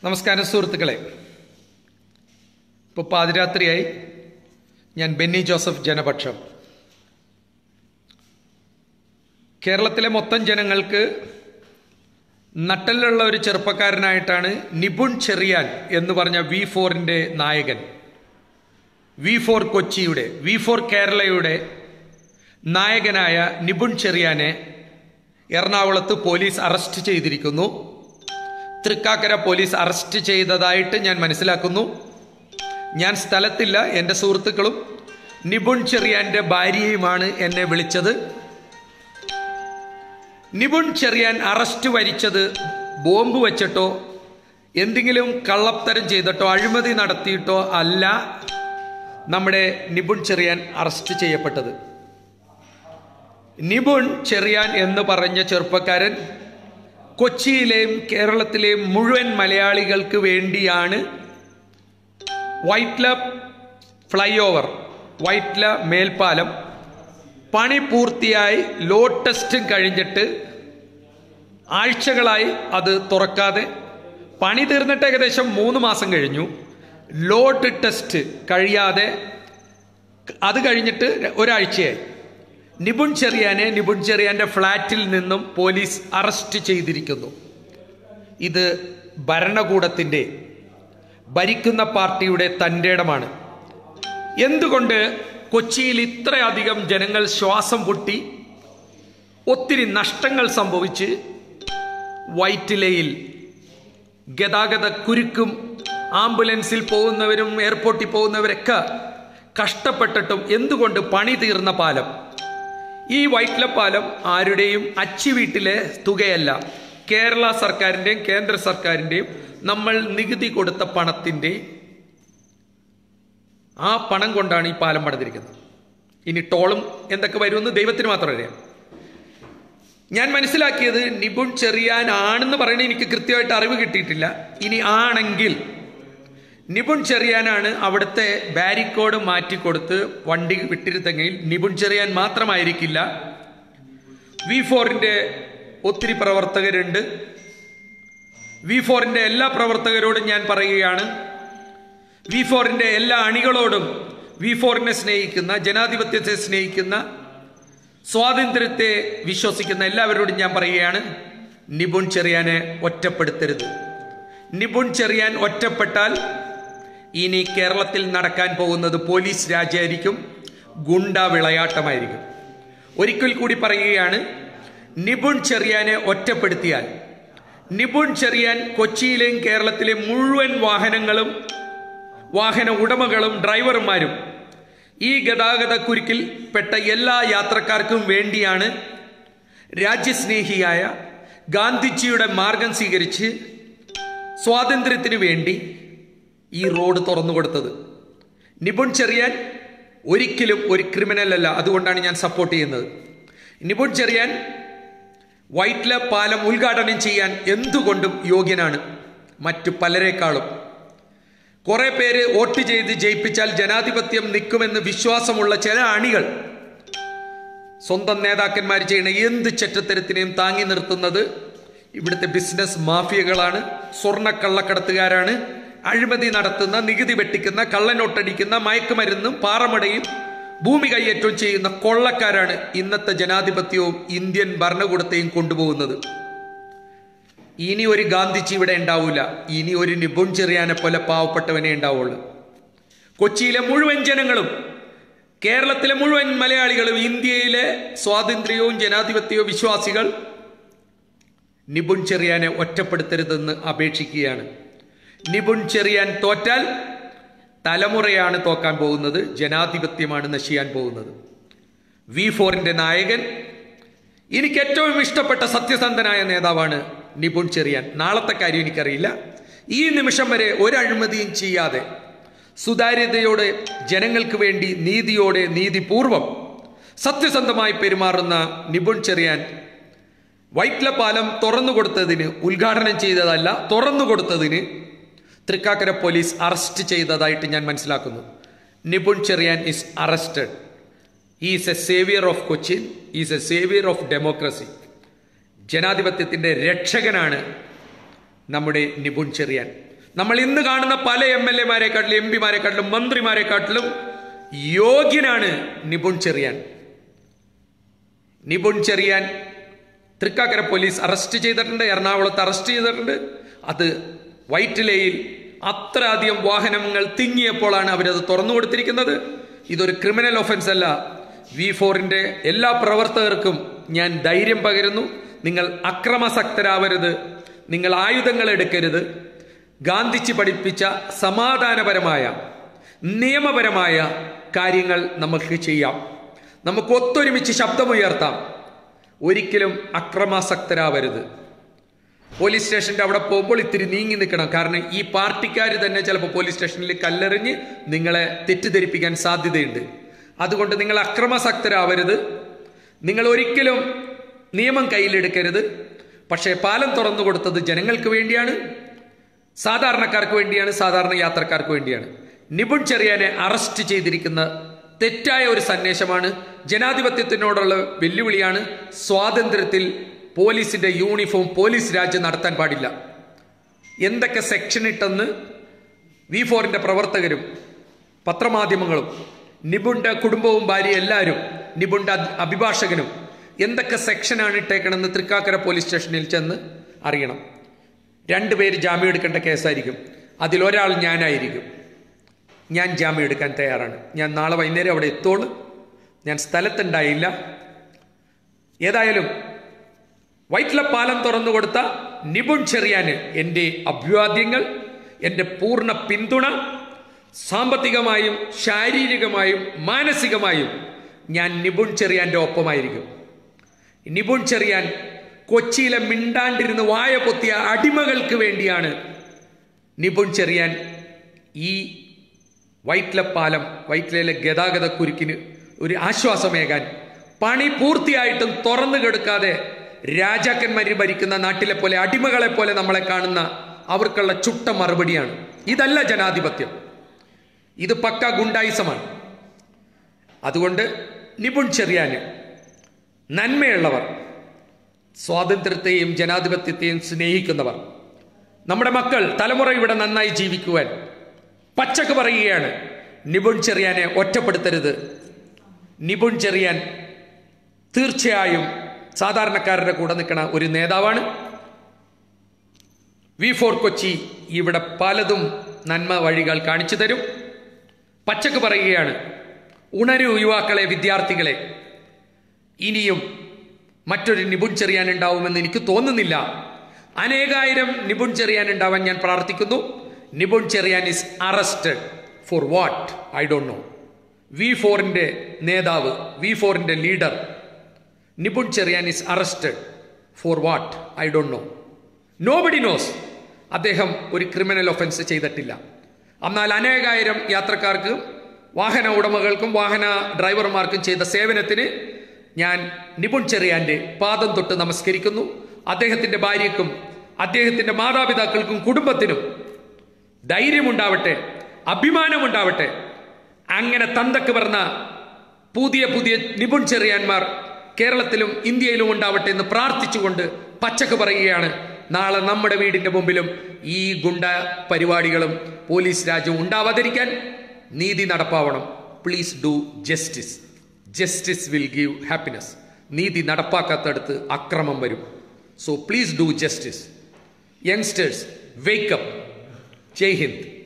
നമസ്കാരം സുഹൃത്തുക്കളെ. ഇപ്പോൾ പാതിരാത്രിയായി. ഞാൻ ബെന്നി ജോസഫ്, ജനപക്ഷം. കേരളത്തിലെ മൊത്തം ജനങ്ങൾക്ക് നട്ടലുള്ള ഒരു ചെറുപ്പക്കാരനായിട്ടാണ് നിപുൺ ചെറിയാൻ എന്ന് പറഞ്ഞ V4-ന്റെ നായകൻ, V4 കൊച്ചിയുടെ, V4 കേരളയുടെ നായകനായ നിപുൺ ചെറിയാനെ എറണാകുളത്ത് പോലീസ് അറസ്റ്റ് ചെയ്തിരിക്കുന്നു. തൃക്കാക്കര പോലീസ് അറസ്റ്റ് ചെയ്തതായിട്ട് ഞാൻ മനസ്സിലാക്കുന്നു. ഞാൻ സ്ഥലത്തില്ല. എൻ്റെ സുഹൃത്തുക്കളും നിപുൺ ചെറിയാൻ്റെ ഭാര്യയുമാണ് എന്നെ വിളിച്ചത്. നിപുൺ ചെറിയാൻ അറസ്റ്റ് വരിച്ചത് ബോംബ് വെച്ചിട്ടോ എന്തെങ്കിലും കള്ളത്തരം ചെയ്തിട്ടോ അഴിമതി നടത്തിയിട്ടോ അല്ല നമ്മുടെ നിപുൺ ചെറിയാൻ അറസ്റ്റ് ചെയ്യപ്പെട്ടത്. നിപുൺ ചെറിയാൻ എന്ന് പറഞ്ഞ ചെറുപ്പക്കാരൻ കൊച്ചിയിലെയും കേരളത്തിലെയും മുഴുവൻ മലയാളികൾക്ക് വേണ്ടിയാണ് വൈറ്റ്ല ഫ്ലൈ ഓവർ, വൈറ്റ്ല മേൽപ്പാലം പണി പൂർത്തിയായി ലോഡ് ടെസ്റ്റും കഴിഞ്ഞിട്ട് ആഴ്ചകളായി അത് തുറക്കാതെ, പണി തീർന്നിട്ട് ഏകദേശം 3 മാസം കഴിഞ്ഞു. ലോഡ് ടെസ്റ്റ് കഴിയാതെ അത് കഴിഞ്ഞിട്ട് ഒരാഴ്ചയായി. നിപുൺ ചെറിയാന്റെ ഫ്ളാറ്റിൽ നിന്നും പോലീസ് അറസ്റ്റ് ചെയ്തിരിക്കുന്നു. ഇത് ഭരണകൂടത്തിൻ്റെ, ഭരിക്കുന്ന പാർട്ടിയുടെ തൻ്റെടമാണ്. എന്തുകൊണ്ട് കൊച്ചിയിൽ ഇത്രയധികം ജനങ്ങൾ ശ്വാസം പൊട്ടി, ഒത്തിരി നഷ്ടങ്ങൾ സംഭവിച്ച്, വൈറ്റിലയിൽ ഗതാഗത കുരുക്കും ആംബുലൻസിൽ പോകുന്നവരും എയർപോർട്ടിൽ പോകുന്നവരൊക്കെ കഷ്ടപ്പെട്ടിട്ടും എന്തുകൊണ്ട് പണി തീർന്ന പാലം, ഈ വൈറ്റ്ല പാലം ആരുടെയും അച്ചി വീട്ടിലെ തുകയല്ല, കേരള സർക്കാരിൻ്റെയും കേന്ദ്ര സർക്കാരിൻ്റെയും നമ്മൾ നികുതി കൊടുത്ത പണത്തിൻ്റെ ആ പണം കൊണ്ടാണ് ഈ പാലം പണിതിരിക്കുന്നത്. ഇനി ടോളും എന്തൊക്കെ വരുമെന്ന് ദൈവത്തിന് മാത്രം അറിയാം. ഞാൻ മനസ്സിലാക്കിയത് നിപുൺ ചെറിയാൻ ആണെന്ന് പറയണേ എനിക്ക് കൃത്യമായിട്ട് അറിവ് കിട്ടിയിട്ടില്ല. ഇനി ആണെങ്കിൽ നിപുൺ ചെറിയാനാണ് അവിടുത്തെ ബാരിക്കോഡ് മാറ്റിക്കൊടുത്ത് വണ്ടി വിട്ടിരുത്തെങ്കിൽ നിപുൺ ചെറിയാൻ മാത്രമായിരിക്കില്ല. V4-ന്റെ ഒത്തിരി പ്രവർത്തകരുണ്ട്. V4-ന്റെ എല്ലാ പ്രവർത്തകരോടും ഞാൻ പറയുകയാണ്, V4-ന്റെ എല്ലാ അണികളോടും, V4-നെ സ്നേഹിക്കുന്ന, ജനാധിപത്യത്തെ സ്നേഹിക്കുന്ന, സ്വാതന്ത്ര്യത്തെ വിശ്വസിക്കുന്ന എല്ലാവരോടും ഞാൻ പറയുകയാണ്, നിപുൺ ചെറിയാനെ ഒറ്റപ്പെടുത്തരുത്. നിപുൺ ചെറിയാൻ ഒറ്റപ്പെട്ടാൽ ഇനി കേരളത്തിൽ നടക്കാൻ പോകുന്നത് പോലീസ് രാജ്യമായിരിക്കും, ഗുണ്ട വിളയാട്ടമായിരിക്കും. ഒരിക്കൽ കൂടി പറയുകയാണ്, നിപുൺ ചെറിയാനെ ഒറ്റപ്പെടുത്തിയാൽ നിപുൺ ചെറിയാൻ കൊച്ചിയിലെയും കേരളത്തിലെ മുഴുവൻ വാഹനങ്ങളും, വാഹന ഉടമകളും ഡ്രൈവർമാരും ഈ ഗതാഗത കുരുക്കിൽ പെട്ട എല്ലാ യാത്രക്കാർക്കും വേണ്ടിയാണ് രാജ്യസ്നേഹിയായ ഗാന്ധിജിയുടെ മാർഗം സ്വീകരിച്ച് സ്വാതന്ത്ര്യത്തിന് വേണ്ടി ഈ റോഡ് തുറന്നു കൊടുത്തത്. നിപുൺ ചെറിയാൻ ഒരിക്കലും ഒരു ക്രിമിനൽ അല്ല. അതുകൊണ്ടാണ് ഞാൻ സപ്പോർട്ട് ചെയ്യുന്നത്. നിപുൺ ചെറിയാൻ വൈറ്റ്ല പാലം ഉദ്ഘാടനം ചെയ്യാൻ എന്തുകൊണ്ടും യോഗ്യനാണ്, മറ്റു പലരെക്കാളും. കുറെ പേര് വോട്ട് ചെയ്ത് ജയിപ്പിച്ചാൽ ജനാധിപത്യം നിൽക്കുമെന്ന് വിശ്വാസമുള്ള ചില അണികൾ സ്വന്തം നേതാക്കന്മാർ ചെയ്യുന്ന എന്ത് ചെറ്റത്തരത്തിനെയും താങ്ങി നിർത്തുന്നത് ഇവിടുത്തെ ബിസിനസ് മാഫിയകളാണ്, സ്വർണ്ണക്കള്ളക്കടത്തുകാരാണ്, അഴിമതി നടത്തുന്ന, നികുതി വെട്ടിക്കുന്ന, കള്ളനോട്ടടിക്കുന്ന, മയക്കുമരുന്നും പാറമടയും ഭൂമി കയ്യേറ്റവും ചെയ്യുന്ന കൊള്ളക്കാരാണ് ഇന്നത്തെ ജനാധിപത്യവും ഇന്ത്യൻ ഭരണകൂടത്തെയും കൊണ്ടുപോകുന്നത്. ഇനി ഒരു ഗാന്ധിജി ഇവിടെ ഉണ്ടാവില്ല. ഇനി ഒരു നിപുൺ ചെറിയാനെ പോലെ പാവപ്പെട്ടവനെ ഉണ്ടാവുള്ളൂ. കൊച്ചിയിലെ മുഴുവൻ ജനങ്ങളും, കേരളത്തിലെ മുഴുവൻ മലയാളികളും, ഇന്ത്യയിലെ സ്വാതന്ത്ര്യവും ജനാധിപത്യവും വിശ്വാസികൾ നിപുൺ ചെറിയാനെ ഒറ്റപ്പെടുത്തരുതെന്ന് അപേക്ഷിക്കുകയാണ്. നിപുൺ ചെറിയാൻ തോറ്റാൽ തലമുറയാണ് തോക്കാൻ പോകുന്നത്, ജനാധിപത്യമാണ് നശിക്കാൻ പോകുന്നത്. V4-ന്റെ നായകൻ, എനിക്ക് ഏറ്റവും ഇഷ്ടപ്പെട്ട സത്യസന്ധനായ നേതാവാണ് നിപുൺ ചെറിയാൻ. നാളത്തെ കാര്യം എനിക്കറിയില്ല. ഈ നിമിഷം വരെ ഒരു അഴിമതിയും ചെയ്യാതെ സുതാര്യതയോടെ ജനങ്ങൾക്ക് വേണ്ടി നീതിയോടെ, നീതിപൂർവം, സത്യസന്ധമായി പെരുമാറുന്ന നിപുൺ ചെറിയാൻ വൈറ്റ്ല പാലം തുറന്നു കൊടുത്തതിന്, ഉദ്ഘാടനം ചെയ്തതല്ല, തുറന്നു കൊടുത്തതിന് തൃക്കാക്കര പോലീസ് അറസ്റ്റ് ചെയ്തതായിട്ട് ഞാൻ മനസ്സിലാക്കുന്നു. Nipun Cherian is arrested. He is a saviour of Cochin, is a saviour of democracy. ജനാധിപത്യത്തിൻ്റെ രക്ഷകനാണ് നമ്മുടെ നിപുൺ ചെറിയാൻ. നമ്മൾ ഇന്ന് കാണുന്ന പല MLA-മാരെക്കാട്ടിലും MP-മാരെക്കാട്ടിലും മന്ത്രിമാരെക്കാട്ടിലും യോഗ്യനാണ് നിപുൺ ചെറിയാൻ. നിപുൺ ചെറിയാൻ തൃക്കാക്കര പോലീസ് അറസ്റ്റ് ചെയ്തിട്ടുണ്ട്, എറണാകുളത്ത് അറസ്റ്റ് ചെയ്തിട്ടുണ്ട്. അത് വൈറ്റിലയിൽ അത്ര അധികം വാഹനങ്ങൾ തിങ്ങിയപ്പോഴാണ് അവരത് തുറന്നു കൊടുത്തിരിക്കുന്നത്. ഇതൊരു ക്രിമിനൽ ഒഫൻസ് അല്ല. V4-ന്റെ എല്ലാ പ്രവർത്തകർക്കും ഞാൻ ധൈര്യം പകരുന്നു. നിങ്ങൾ അക്രമാസക്തരാവരുത്, നിങ്ങൾ ആയുധങ്ങൾ എടുക്കരുത്. ഗാന്ധിജി പഠിപ്പിച്ച സമാധാനപരമായ നിയമപരമായ കാര്യങ്ങൾ നമുക്ക് ചെയ്യാം. നമുക്ക് ഒത്തൊരുമിച്ച് ശബ്ദമുയർത്താം. ഒരിക്കലും അക്രമാസക്തരാവരുത്. പോലീസ് സ്റ്റേഷൻ്റെ അവിടെ പോകുമ്പോൾ ഇത്തിരി നീങ്ങി നിൽക്കണം. കാരണം ഈ പാർട്ടിക്കാർ തന്നെ ചിലപ്പോൾ പോലീസ് സ്റ്റേഷനിൽ കല്ലെറിഞ്ഞ് നിങ്ങളെ തെറ്റിദ്ധരിപ്പിക്കാൻ സാധ്യതയുണ്ട്. അതുകൊണ്ട് നിങ്ങൾ അക്രമാസക്തരാവരുത്. നിങ്ങൾ ഒരിക്കലും നിയമം കയ്യിലെടുക്കരുത്. പക്ഷേ പാലം തുറന്നു കൊടുത്തത് ജനങ്ങൾക്ക് വേണ്ടിയാണ്, സാധാരണക്കാർക്ക് വേണ്ടിയാണ്, സാധാരണ യാത്രക്കാർക്ക് വേണ്ടിയാണ്. നിപുൺ ചെറിയാനെ അറസ്റ്റ് ചെയ്തിരിക്കുന്ന തെറ്റായ ഒരു സന്ദേശമാണ്, ജനാധിപത്യത്തിനോടുള്ള വെല്ലുവിളിയാണ്. സ്വാതന്ത്ര്യത്തിൽ പോലീസിന്റെ യൂണിഫോം പോലീസ് രാജ്യം നടത്താൻ പാടില്ല. എന്തൊക്കെ സെക്ഷൻ ഇട്ടെന്ന് V4-ന്റെ പ്രവർത്തകരും പത്രമാധ്യമങ്ങളും നിപുണിന്റെ കുടുംബവും ഭാര്യ എല്ലാവരും നിപുണിന്റെ അഭിഭാഷകനും എന്തൊക്കെ സെക്ഷനാണ് ഇട്ടേക്കണമെന്ന് തൃക്കാക്കര പോലീസ് സ്റ്റേഷനിൽ ചെന്ന് അറിയണം. 2 പേര് ജാമ്യം എടുക്കേണ്ട കേസായിരിക്കും. അതിലൊരാൾ ഞാനായിരിക്കും. ഞാൻ ജാമ്യം എടുക്കാൻ തയ്യാറാണ്. ഞാൻ നാളെ വൈകുന്നേരം അവിടെ എത്തോളൂ. ഞാൻ സ്ഥലത്തുണ്ടായില്ല. ഏതായാലും വൈറ്റില പാലം തുറന്നു കൊടുത്ത നിപുൺ ചെറിയാന് എൻ്റെ അഭിവാദ്യങ്ങൾ, എൻ്റെ പൂർണ്ണ പിന്തുണ. സാമ്പത്തികമായും ശാരീരികമായും മാനസികമായും ഞാൻ നിപുൺ ചെറിയാൻ്റെ ഒപ്പമായിരിക്കും. നിപുൺ ചെറിയാൻ കൊച്ചിയിലെ മിണ്ടാണ്ടിരുന്ന് വായ പൊത്തിയ അടിമകൾക്ക് വേണ്ടിയാണ് നിപുൺ ചെറിയാൻ ഈ വൈറ്റില പാലം, വൈറ്റിലയിലെ ഗതാഗത കുരുക്കിന് ഒരു ആശ്വാസമേകാൻ പണി പൂർത്തിയായിട്ടും തുറന്നു കെടുക്കാതെ രാജാക്കന്മാർ ഭരിക്കുന്ന നാട്ടിലെ പോലെ അടിമകളെ പോലെ നമ്മളെ കാണുന്ന അവർക്കുള്ള ചുട്ട മറുപടിയാണ്. ഇതല്ല ജനാധിപത്യം, ഇത് പക്ക ഗുണ്ടായിസമാണ്. അതുകൊണ്ട് നിപുൺ ചെറിയാന് നന്മയുള്ളവർ, സ്വാതന്ത്ര്യത്തെയും ജനാധിപത്യത്തെയും സ്നേഹിക്കുന്നവർ, നമ്മുടെ മക്കൾ തലമുറ ഇവിടെ നന്നായി ജീവിക്കുവാൻ പച്ചക്ക് പറയുകയാണ്, നിപുൺ ചെറിയാനെ ഒറ്റപ്പെടുത്തരുത്. നിപുൺ ചെറിയാൻ തീർച്ചയായും സാധാരണക്കാരുടെ കൂടെ നിൽക്കുന്ന ഒരു നേതാവാണ്. V4 കൊച്ചി ഇവിടെ പലതും നന്മ വഴികൾ കാണിച്ചു തരും. പച്ചക്ക് പറയുകയാണ്, ഉണരൂ യുവാക്കളെ, വിദ്യാർത്ഥികളെ. ഇനിയും മറ്റൊരു നിപുൺ ചെറിയാൻ ഉണ്ടാവുമെന്ന് എനിക്ക് തോന്നുന്നില്ല. അനേകായിരം നിപുൺ ചെറിയാൻ ഉണ്ടാവാൻ ഞാൻ പ്രാർത്ഥിക്കുന്നു. Nipun Cherian is arrested for what I don't know. V4-ന്റെ നേതാവ്, V4-ന്റെ leader Nipun Cherian is arrested for what I don't know. Nobody knows. അദ്ദേഹം ഒരു ക്രിമിനൽ ഒഫൻസ് ചെയ്തിട്ടില്ല. എന്നാൽ അനേകായിരം യാത്രക്കാർക്കും വാഹന ഉടമകൾക്കും വാഹന ഡ്രൈവർമാർക്കും ചെയ്ത സേവനത്തിന് ഞാൻ നിപുൺ ചെറിയാൻ്റെ പാദം തൊട്ട് നമസ്കരിക്കുന്നു. അദ്ദേഹത്തിൻ്റെ ഭാര്യയ്ക്കും അദ്ദേഹത്തിൻ്റെ മാതാപിതാക്കൾക്കും കുടുംബത്തിനും ധൈര്യമുണ്ടാവട്ടെ, അഭിമാനമുണ്ടാവട്ടെ. അങ്ങനെ തന്തക്ക് പറഞ്ഞ പുതിയ പുതിയ നിപുൺ ചെറിയാന്മാർ കേരളത്തിലും ഇന്ത്യയിലും ഉണ്ടാവട്ടെ എന്ന് പ്രാർത്ഥിച്ചുകൊണ്ട് പച്ചക്ക് പറയുകയാണ്, നാളെ നമ്മുടെ വീടിൻ്റെ മുമ്പിലും ഈ ഗുണ്ട പരിപാടികളും പോലീസ് രാജ്യവും ഉണ്ടാവാതിരിക്കാൻ നീതി നടപ്പാവണം. Please do justice. Justice will give happiness. നീതി നടപ്പാക്കാത്തടുത്ത് അക്രമം വരും. So please do justice. Youngsters, wake up. Jai Hind.